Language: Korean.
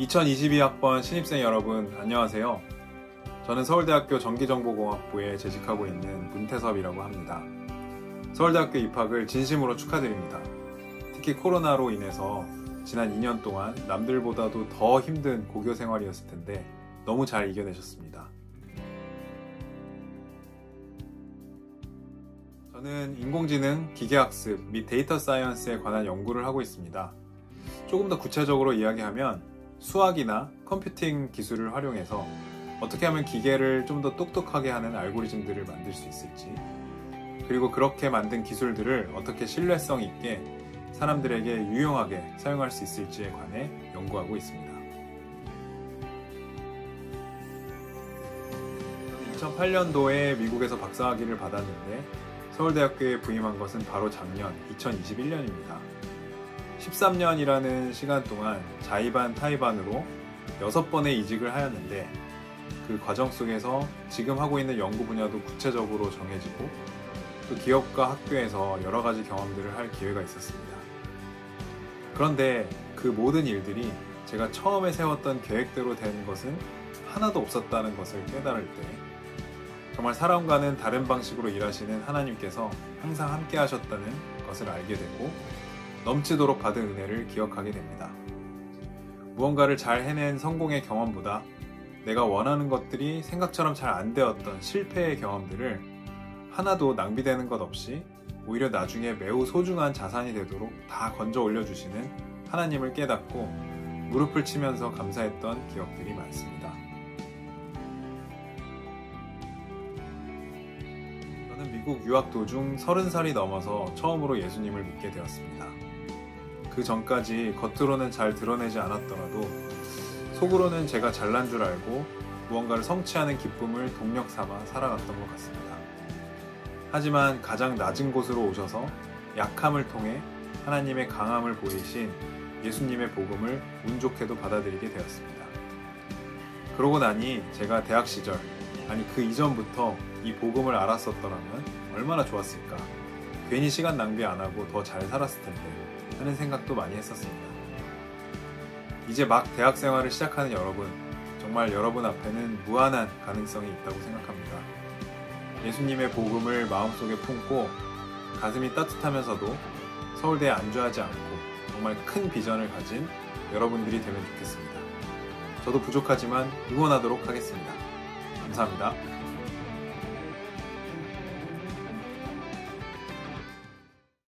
2022학번 신입생 여러분 안녕하세요. 저는 서울대학교 전기정보공학부에 재직하고 있는 문태섭이라고 합니다. 서울대학교 입학을 진심으로 축하드립니다. 특히 코로나로 인해서 지난 2년 동안 남들보다도 더 힘든 고교 생활이었을 텐데 너무 잘 이겨내셨습니다. 저는 인공지능, 기계학습 및 데이터 사이언스에 관한 연구를 하고 있습니다. 조금 더 구체적으로 이야기하면 수학이나 컴퓨팅 기술을 활용해서 어떻게 하면 기계를 좀 더 똑똑하게 하는 알고리즘들을 만들 수 있을지, 그리고 그렇게 만든 기술들을 어떻게 신뢰성 있게 사람들에게 유용하게 사용할 수 있을지에 관해 연구하고 있습니다. 2008년도에 미국에서 박사학위를 받았는데 서울대학교에 부임한 것은 바로 작년 2021년입니다. 13년이라는 시간 동안 자의반 타의반으로 6번의 이직을 하였는데 그 과정 속에서 지금 하고 있는 연구 분야도 구체적으로 정해지고 또 기업과 학교에서 여러 가지 경험들을 할 기회가 있었습니다. 그런데 그 모든 일들이 제가 처음에 세웠던 계획대로 된 것은 하나도 없었다는 것을 깨달을 때 정말 사람과는 다른 방식으로 일하시는 하나님께서 항상 함께 하셨다는 것을 알게 되고 넘치도록 받은 은혜를 기억하게 됩니다. 무언가를 잘 해낸 성공의 경험보다 내가 원하는 것들이 생각처럼 잘 안 되었던 실패의 경험들을 하나도 낭비되는 것 없이 오히려 나중에 매우 소중한 자산이 되도록 다 건져 올려주시는 하나님을 깨닫고 무릎을 치면서 감사했던 기억들이 많습니다. 저는 미국 유학 도중 30살이 넘어서 처음으로 예수님을 믿게 되었습니다. 그 전까지 겉으로는 잘 드러내지 않았더라도 속으로는 제가 잘난 줄 알고 무언가를 성취하는 기쁨을 동력 삼아 살아갔던 것 같습니다. 하지만 가장 낮은 곳으로 오셔서 약함을 통해 하나님의 강함을 보이신 예수님의 복음을 운 좋게도 받아들이게 되었습니다. 그러고 나니 제가 대학 시절, 아니 그 이전부터 이 복음을 알았었더라면 얼마나 좋았을까. 괜히 시간 낭비 안 하고 더 잘 살았을 텐데 하는 생각도 많이 했었습니다. 이제 막 대학 생활을 시작하는 여러분, 정말 여러분 앞에는 무한한 가능성이 있다고 생각합니다. 예수님의 복음을 마음속에 품고 가슴이 따뜻하면서도 서울대에 안주하지 않고 정말 큰 비전을 가진 여러분들이 되면 좋겠습니다. 저도 부족하지만 응원하도록 하겠습니다. 감사합니다.